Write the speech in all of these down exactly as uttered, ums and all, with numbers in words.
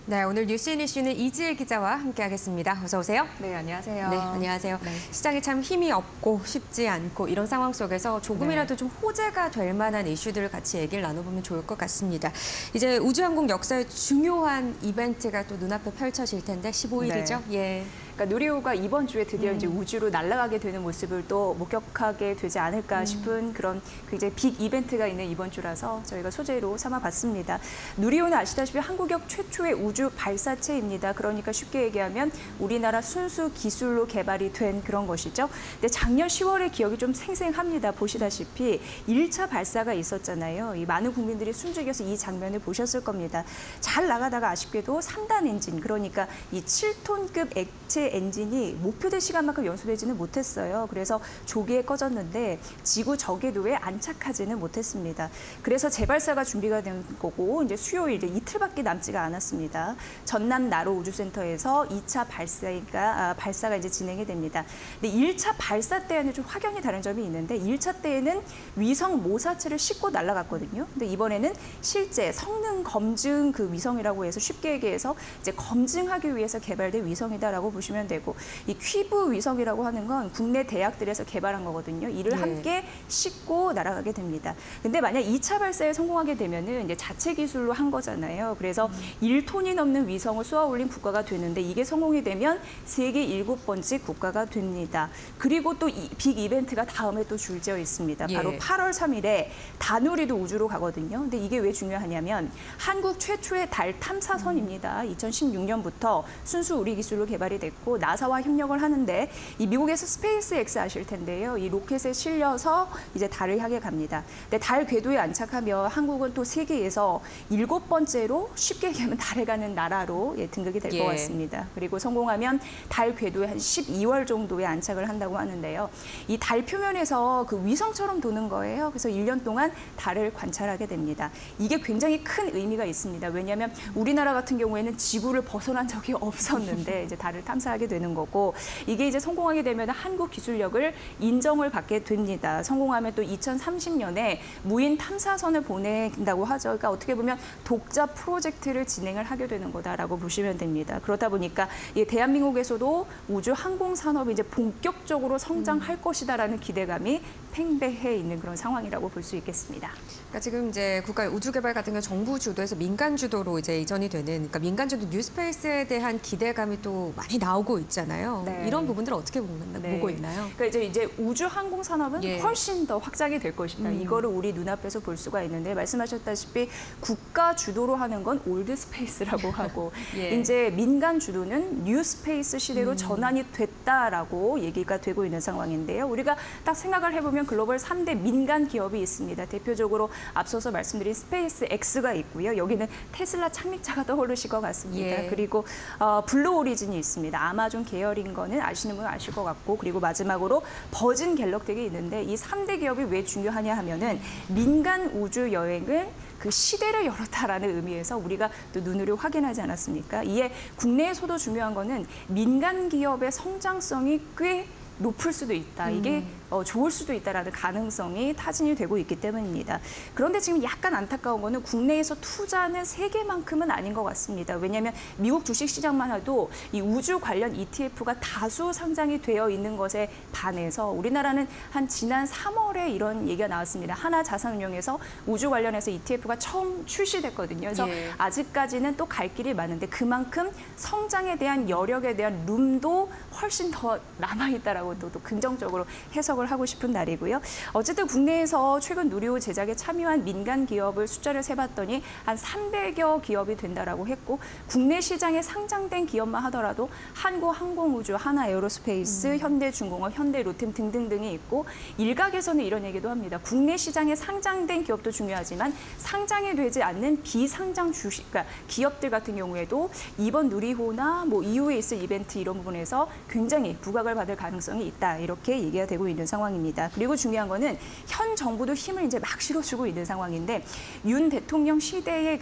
네, 오늘 뉴스인 이슈는 이지혜 기자와 함께하겠습니다. 어서 오세요. 네, 안녕하세요. 네, 안녕하세요. 네. 시장이 참 힘이 없고 쉽지 않고 이런 상황 속에서 조금이라도 네. 좀 호재가 될 만한 이슈들을 같이 얘기를 나눠보면 좋을 것 같습니다. 이제 우주항공 역사의 중요한 이벤트가 또 눈앞에 펼쳐질 텐데 십오일이죠. 네. 예. 그러니까 누리호가 이번 주에 드디어 음. 이제 우주로 날아가게 되는 모습을 또 목격하게 되지 않을까 싶은 음. 그런 굉장히 빅 이벤트가 있는 이번 주라서 저희가 소재로 삼아봤습니다. 누리호는 아시다시피 한국역 최초의 우주 발사체입니다. 그러니까 쉽게 얘기하면 우리나라 순수 기술로 개발이 된 그런 것이죠. 근데 작년 시월의 기억이 좀 생생합니다. 보시다시피 일 차 발사가 있었잖아요. 이 많은 국민들이 숨죽여서 이 장면을 보셨을 겁니다. 잘 나가다가 아쉽게도 삼 단 엔진, 그러니까 이 칠 톤급 액체 엔진이 목표된 시간만큼 연소되지는 못했어요. 그래서 조기에 꺼졌는데 지구 저궤도에 안착하지는 못했습니다. 그래서 재발사가 준비가 된 거고 이제 수요일 이틀밖에 남지가 않았습니다. 전남 나로 우주센터에서 이 차 발사가 아, 발사가 이제 진행이 됩니다. 근데 일 차 발사 때와는 좀 확연히 다른 점이 있는데 일 차 때에는 위성 모사체를 싣고 날아갔거든요. 근데 이번에는 실제 성능 검증 그 위성이라고 해서 쉽게 얘기해서 이제 검증하기 위해서 개발된 위성이다라고 보시면 되고, 이 퀴브 위성이라고 하는 건 국내 대학들에서 개발한 거거든요. 이를 네. 함께 싣고 날아가게 됩니다. 근데 만약 이 차 발사에 성공하게 되면은 이제 자체 기술로 한 거잖아요. 그래서 음. 일 톤이 넘는 위성을 쏘아 올린 국가가 되는데 이게 성공이 되면 세계 일곱 번째 국가가 됩니다. 그리고 또 이 빅 이벤트가 다음에 또 줄지어 있습니다. 바로 예. 팔월 삼일에 다누리도 우주로 가거든요. 근데 이게 왜 중요하냐면 한국 최초의 달 탐사선입니다. 이천십육 년부터 순수 우리 기술로 개발이 됐고 나사와 협력을 하는데 이 미국에서 스페이스 X 아실 텐데요. 이 로켓에 실려서 이제 달을 향해 갑니다. 근데 달 궤도에 안착하며 한국은 또 세계에서 일곱 번째로 쉽게 얘기하면 달에 가는 나라로 예, 등극이 될 것 예. 같습니다. 그리고 성공하면 달 궤도에 한 십이월 정도에 안착을 한다고 하는데요. 이 달 표면에서 그 위성처럼 도는 거예요. 그래서 일 년 동안 달을 관찰하게 됩니다. 이게 굉장히 큰 의미가 있습니다. 왜냐하면 우리나라 같은 경우에는 지구를 벗어난 적이 없었는데 이제 달을 탐사하게 되는 거고, 이게 이제 성공하게 되면 한국 기술력을 인정을 받게 됩니다. 성공하면 또 이천삼십 년에 무인 탐사선을 보낸다고 하죠. 그러니까 어떻게 보면 독자 프로젝트를 진행을 하게 되는 거다라고 보시면 됩니다. 그러다 보니까 이 대한민국에서도 우주 항공 산업이 이제 본격적으로 성장할 음. 것이다라는 기대감이 팽배해 있는 그런 상황이라고 볼 수 있겠습니다. 그러니까 지금 이제 국가의 우주 개발 같은 경우 정부 주도에서 민간 주도로 이제 이전이 되는, 그러니까 민간 주도 뉴스페이스에 대한 기대감이 또 많이 나오고 있잖아요. 네. 이런 부분들을 어떻게 보고, 네. 보고 있나요? 그러니까 이제 이제 우주 항공 산업은 예. 훨씬 더 확장이 될 것이다. 음. 이거를 우리 눈앞에서 볼 수가 있는데 말씀하셨다시피 국가 주도로 하는 건 올드 스페이스라고 하고 예. 이제 민간 주도는 뉴 스페이스 시대로 음. 전환이 됐다라고 얘기가 되고 있는 상황인데요. 우리가 딱 생각을 해보면 글로벌 삼 대 민간 기업이 있습니다. 대표적으로 앞서서 말씀드린 스페이스 X가 있고요. 여기는 테슬라 창립자가 떠오르실 것 같습니다. 예. 그리고 어, 블루 오리진이 있습니다. 아마존 계열인 거는 아시는 분은 아실 것 같고, 그리고 마지막으로 버진 갤럭틱이 있는데 이 삼 대 기업이 왜 중요하냐 하면은 민간 우주 여행을 그 시대를 열었다라는 의미에서 우리가 또 눈으로 확인하지 않았습니까? 이에 국내에서도 중요한 거는 민간 기업의 성장성이 꽤 높을 수도 있다. 이게 음. 어, 좋을 수도 있다라는 가능성이 타진이 되고 있기 때문입니다. 그런데 지금 약간 안타까운 거는 국내에서 투자는 세계만큼은 아닌 것 같습니다. 왜냐하면 미국 주식시장만 해도 이 우주 관련 이티에프가 다수 상장이 되어 있는 것에 반해서 우리나라는 한 지난 삼월에 이런 얘기가 나왔습니다. 하나자산운용에서 우주 관련해서 이티에프가 처음 출시됐거든요. 그래서 예. 아직까지는 또 갈 길이 많은데 그만큼 성장에 대한 여력에 대한 룸도 훨씬 더 남아있다라고 또, 또 긍정적으로 해석을 하고 싶은 날이고요. 어쨌든 국내에서 최근 누리호 제작에 참여한 민간 기업을 숫자를 세봤더니 한 삼백여 기업이 된다라고 했고, 국내 시장에 상장된 기업만 하더라도 한국항공우주, 하나에어로스페이스, 음. 현대중공업, 현대로템 등등등이 있고, 일각에서는 이런 얘기도 합니다. 국내 시장에 상장된 기업도 중요하지만 상장이 되지 않는 비상장 주식, 그러니까 기업들 같은 경우에도 이번 누리호나 뭐 이후에 있을 이벤트 이런 부분에서 굉장히 부각을 받을 가능성이 있다. 이렇게 얘기가 되고 있는 상황입니다. 그리고 중요한 거는 현 정부도 힘을 이제 막 실어주고 있는 상황인데 윤 대통령 시대에 그러니까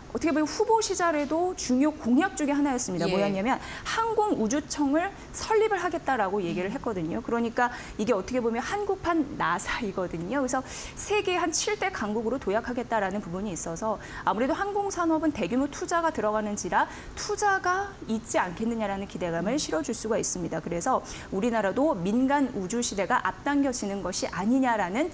어떻게 보면 후보 시절에도 중요 공약 중에 하나였습니다. 예. 뭐였냐면 항공우주청을 설립을 하겠다라고 얘기를 했거든요. 그러니까 이게 어떻게 보면 한국판 나사이거든요. 그래서 세계 한 칠 대 강국으로 도약하겠다라는 부분이 있어서 아무래도 항공산업은 대규모 투자가 들어가는지라 투자가 있지 않겠느냐라는 기대감을 실어줄 수가 있습니다. 그래서 우리나라도 민간 우주 시대가 앞당겨지는 것이 아니냐라는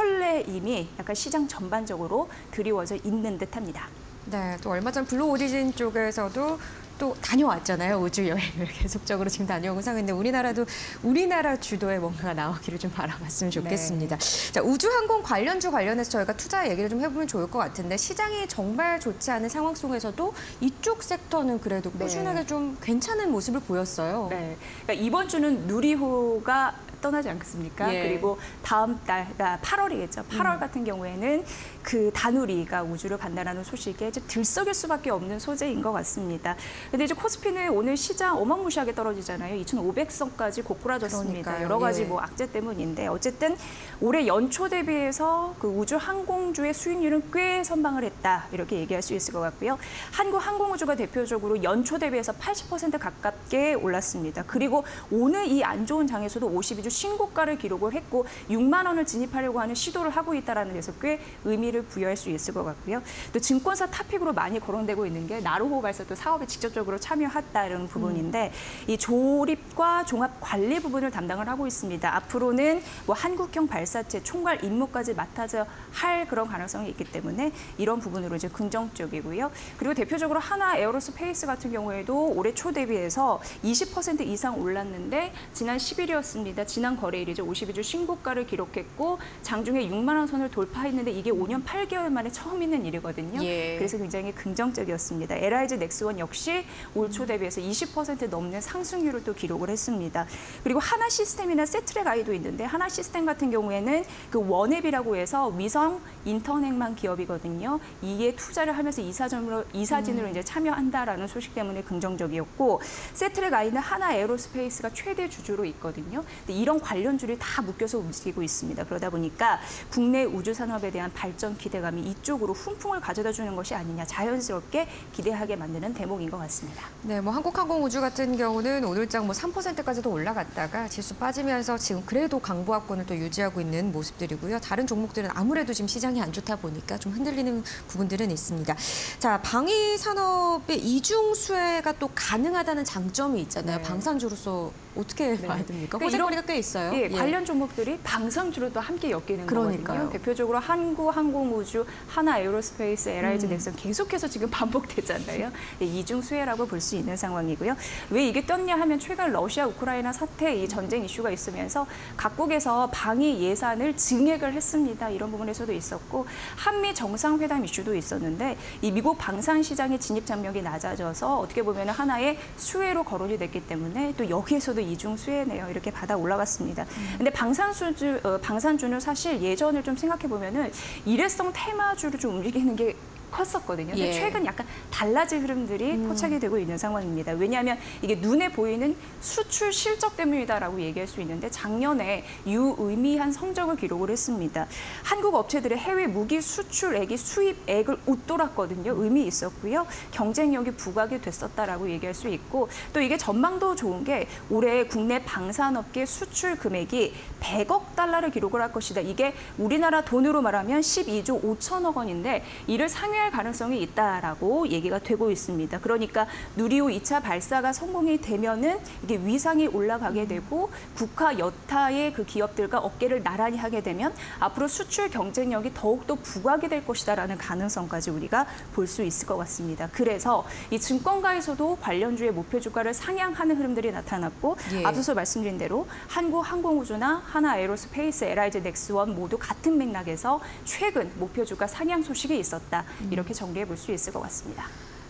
설레임이 약간 시장 전반적으로 드리워져 있는 듯합니다. 네, 또 얼마 전 블루 오리진 쪽에서도 또 다녀왔잖아요. 우주 여행을 계속적으로 지금 다녀오고 상인데 우리나라도 우리나라 주도의 뭔가가 나오기를 좀 바라봤으면 좋겠습니다. 네. 자, 우주항공 관련주 관련해서 저희가 투자 얘기를 좀 해보면 좋을 것 같은데 시장이 정말 좋지 않은 상황 속에서도 이쪽 섹터는 그래도 꾸준하게 네. 좀 괜찮은 모습을 보였어요. 네, 그러니까 이번 주는 누리호가 떠나지 않겠습니까? 예. 그리고 다음 달, 그러니까 팔월이겠죠. 팔월 음. 같은 경우에는 그 다누리가 우주를 간다라는 소식에 이제 들썩일 수밖에 없는 소재인 것 같습니다. 근데 이제 코스피는 오늘 시장 어마무시하게 떨어지잖아요. 이천오백 선까지 고꾸라졌습니다. 그러니까요. 여러 가지 예. 뭐 악재 때문인데 어쨌든 올해 연초 대비해서 그 우주 항공주의 수익률은 꽤 선방을 했다. 이렇게 얘기할 수 있을 것 같고요. 한국 항공우주가 대표적으로 연초 대비해서 팔십 퍼센트 가깝게 올랐습니다. 그리고 오늘 이 안 좋은 장에서도 오십이 주 신고가를 기록을 했고 육만 원을 진입하려고 하는 시도를 하고 있다는 데서 꽤 의미를 부여할 수 있을 것 같고요. 또 증권사 탑픽으로 많이 거론되고 있는 게 나로호 발사도 사업에 직접적으로 참여했다는 부분인데 음. 이 조립과 종합 관리 부분을 담당을 하고 있습니다. 앞으로는 뭐 한국형 발사체 총괄 임무까지 맡아서 할 그런 가능성이 있기 때문에 이런 부분으로 이제 긍정적이고요. 그리고 대표적으로 하나 에어로스페이스 같은 경우에도 올해 초 대비해서 이십 퍼센트 이상 올랐는데 지난 십 일이었습니다. 지난 거래일이죠. 오십이 주 신고가를 기록했고 장중에 육만 원 선을 돌파했는데 이게 오 년 팔 개월 만에 처음 있는 일이거든요. 예. 그래서 굉장히 긍정적이었습니다. 엘아이지 넥스원 역시 올 초 대비해서 이십 퍼센트 넘는 상승률을 또 기록을 했습니다. 그리고 하나 시스템이나 세트랙 아이도 있는데 하나 시스템 같은 경우에는 그 원앱이라고 해서 위성 인터넷망 기업이거든요. 이에 투자를 하면서 이사진으로, 이사진으로 음. 이제 참여한다라는 소식 때문에 긍정적이었고 세트랙 아이는 하나 에어로스페이스가 최대 주주로 있거든요. 근데 이런 관련주를 다 묶여서 움직이고 있습니다. 그러다 보니까 국내 우주 산업에 대한 발전 기대감이 이쪽으로 훈풍을 가져다 주는 것이 아니냐 자연스럽게 기대하게 만드는 대목인 것 같습니다. 네, 뭐 한국항공우주 같은 경우는 오늘장 뭐 삼 퍼센트까지도 올라갔다가 지수 빠지면서 지금 그래도 강보합권을 또 유지하고 있는 모습들이고요. 다른 종목들은 아무래도 지금 시장이 안 좋다 보니까 좀 흔들리는 부분들은 있습니다. 자, 방위 산업의 이중 수혜가 또 가능하다는 장점이 있잖아요. 네. 방산주로서 어떻게 네. 봐야 됩니까? 호재거리가 꽤 있어요. 예, 예. 관련 종목들이 방산주로도 함께 엮이는 그러니까요. 거거든요. 대표적으로 한국항공우주, 하나 에어로스페이스, 엘아이지 넥슨 음. 계속해서 지금 반복되잖아요. 예, 이중 수혜라고 볼 수 있는 상황이고요. 왜 이게 떴냐 하면 최근 러시아 우크라이나 사태 이 전쟁 이슈가 있으면서 각국에서 방위 예산을 증액을 했습니다. 이런 부분에서도 있었고 한미 정상회담 이슈도 있었는데 이 미국 방산 시장의 진입 장벽이 낮아져서 어떻게 보면 하나의 수혜로 거론이 됐기 때문에 또 여기에서도 이중 수혜네요. 이렇게 받아 올라갔습니다. 근데 방산주주, 어, 방산주는 사실 예전을 좀 생각해 보면은 일회성 테마주를 좀 움직이는 게 컸었거든요. 근데 예. 최근 약간 달라질 흐름들이 음. 포착이 되고 있는 상황입니다. 왜냐하면 이게 눈에 보이는 수출 실적 때문이다라고 얘기할 수 있는데 작년에 유의미한 성적을 기록을 했습니다. 한국 업체들의 해외 무기 수출액이 수입액을 웃돌았거든요. 의미 있었고요. 경쟁력이 부각이 됐었다라고 얘기할 수 있고 또 이게 전망도 좋은 게 올해 국내 방산업계 수출 금액이 백억 달러를 기록을 할 것이다. 이게 우리나라 돈으로 말하면 십이 조 오천억 원인데 이를 상회할 가능성이 있다라고 얘기가 되고 있습니다. 그러니까 누리호 이 차 발사가 성공이 되면은 이게 위상이 올라가게 되고 국가 여타의 그 기업들과 어깨를 나란히 하게 되면 앞으로 수출 경쟁력이 더욱더 부각이 될 것이다라는 가능성까지 우리가 볼 수 있을 것 같습니다. 그래서 이 증권가에서도 관련주의 목표 주가를 상향하는 흐름들이 나타났고 예. 앞서서 말씀드린 대로 한국항공우주나 하나 에어로스페이스, 엘아이지 넥스원 모두 같은 맥락에서 최근 목표 주가 상향 소식이 있었다. 이렇게 정리해 볼 수 있을 것 같습니다.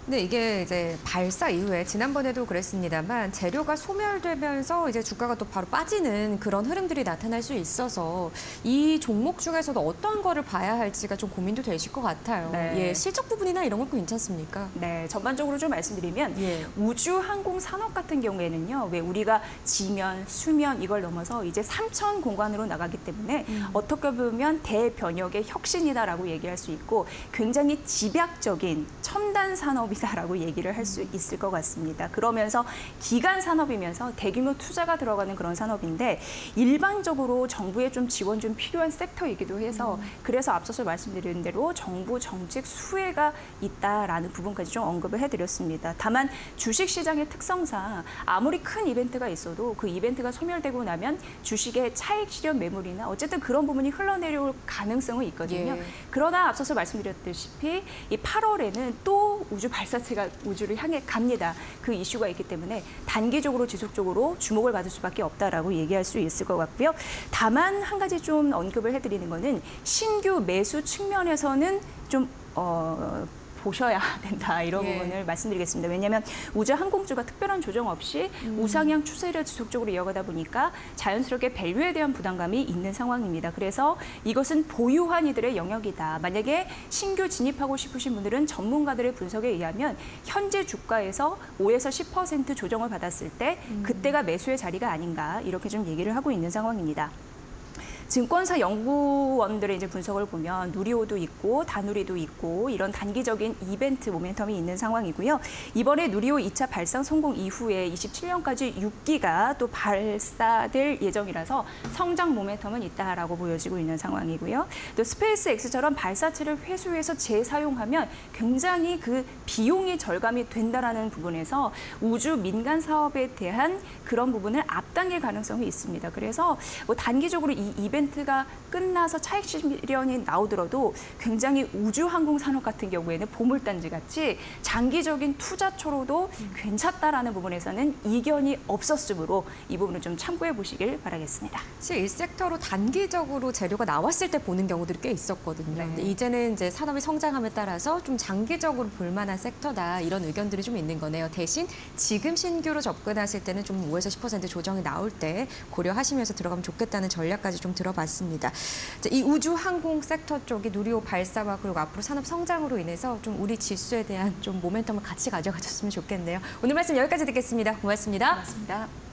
근데 이게 이제 발사 이후에 지난번에도 그랬습니다만 재료가 소멸되면서 이제 주가가 또 바로 빠지는 그런 흐름들이 나타날 수 있어서 이 종목 중에서도 어떤 거를 봐야 할지가 좀 고민도 되실 것 같아요. 네. 예, 실적 부분이나 이런 건 괜찮습니까? 네, 전반적으로 좀 말씀드리면 예. 우주 항공 산업 같은 경우에는요, 왜 우리가 지면, 수면 이걸 넘어서 이제 삼천 공간으로 나가기 때문에 음. 어떻게 보면 대변혁의 혁신이다라고 얘기할 수 있고 굉장히 집약적인 첨단 산업이다라고 얘기를 할 수 있을 것 같습니다. 그러면서 기간 산업이면서 대규모 투자가 들어가는 그런 산업인데 일반적으로 정부의 좀 지원 좀 필요한 섹터이기도 해서 음. 그래서 앞서서 말씀드린 대로 정부 정책 수혜가 있다라는 부분까지 좀 언급을 해드렸습니다. 다만 주식시장의 특성상 아무리 큰 이벤트가 있어도 그 이벤트가 소멸되고 나면 주식의 차익 실현 매물이나 어쨌든 그런 부분이 흘러내려올 가능성은 있거든요. 예. 그러나 앞서서 말씀드렸다시피 이 팔월에는 또 우주 발사체가 우주를 향해 갑니다. 그 이슈가 있기 때문에 단기적으로 지속적으로 주목을 받을 수밖에 없다라고 얘기할 수 있을 것 같고요. 다만 한 가지 좀 언급을 해드리는 거는 신규 매수 측면에서는 좀 어. 보셔야 된다 이런 예. 부분을 말씀드리겠습니다. 왜냐하면 우주 항공주가 특별한 조정 없이 음. 우상향 추세를 지속적으로 이어가다 보니까 자연스럽게 밸류에 대한 부담감이 있는 상황입니다. 그래서 이것은 보유한 이들의 영역이다. 만약에 신규 진입하고 싶으신 분들은 전문가들의 분석에 의하면 현재 주가에서 오에서 십 퍼센트 조정을 받았을 때 그때가 매수의 자리가 아닌가 이렇게 좀 얘기를 하고 있는 상황입니다. 증권사 연구원들의 이제 분석을 보면 누리호도 있고 다누리도 있고 이런 단기적인 이벤트 모멘텀이 있는 상황이고요. 이번에 누리호 이 차 발상 성공 이후에 이십칠 년까지 육 기가 또 발사될 예정이라서 성장 모멘텀은 있다라고 보여지고 있는 상황이고요. 또 스페이스X처럼 발사체를 회수해서 재사용하면 굉장히 그 비용이 절감이 된다라는 부분에서 우주 민간 사업에 대한 그런 부분을 앞당길 가능성이 있습니다. 그래서 뭐 단기적으로 이 이벤트 이벤트가 끝나서 차익 실현이 나오더라도 굉장히 우주 항공 산업 같은 경우에는 보물단지 같이 장기적인 투자처로도 괜찮다라는 부분에서는 이견이 없었으므로 이 부분을 좀 참고해 보시길 바라겠습니다. 사실 이 섹터로 단기적으로 재료가 나왔을 때 보는 경우들이 꽤 있었거든요. 네. 근데 이제는 이제 산업이 성장함에 따라서 좀 장기적으로 볼만한 섹터다 이런 의견들이 좀 있는 거네요. 대신 지금 신규로 접근하실 때는 좀 오에서 십 퍼센트 조정이 나올 때 고려하시면서 들어가면 좋겠다는 전략까지 좀 들어봤습니다. 이 우주 항공 섹터 쪽이 누리호 발사와 그리고 앞으로 산업 성장으로 인해서 좀 우리 지수에 대한 좀 모멘텀을 같이 가져가셨으면 좋겠네요. 오늘 말씀 여기까지 듣겠습니다. 고맙습니다. 고맙습니다.